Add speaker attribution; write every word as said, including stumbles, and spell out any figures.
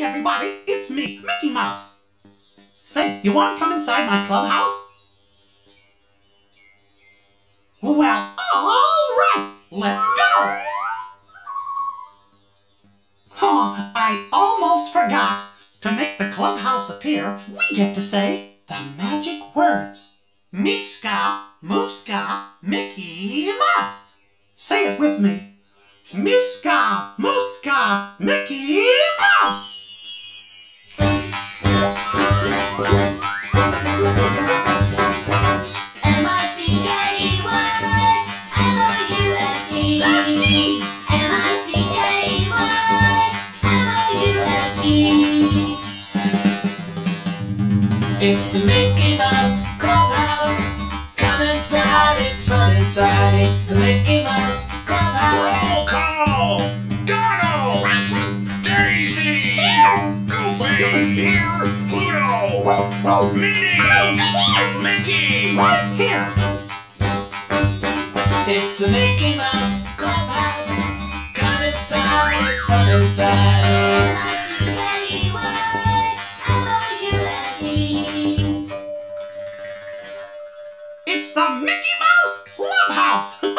Speaker 1: everybody, it's me, Mickey Mouse. Say, you want to come inside my clubhouse? Well, alright, let's go! Oh, I almost forgot. To make the clubhouse appear, we get to say the magic words. Miska, Muska, Mickey Mouse. Say it with me. Miska, Muska, Mickey Mouse.
Speaker 2: M I C K E Y M O U S E.
Speaker 1: That's me.
Speaker 2: M I C K E Y M O U S E. It's the Mickey Mouse Clubhouse. Come inside, it's fun inside. It's the Mickey Mouse Clubhouse.
Speaker 3: Roll call! Donald! Daisy!
Speaker 1: Here.
Speaker 3: Goofy!
Speaker 1: Here.
Speaker 3: Pluto! Minnie!
Speaker 1: Here.
Speaker 3: Mickey!
Speaker 1: Right here.
Speaker 2: It's the Mickey Mouse Clubhouse. Come inside, it's fun inside. M I C K E Y M O U S E.
Speaker 1: It's the Mickey Mouse Clubhouse.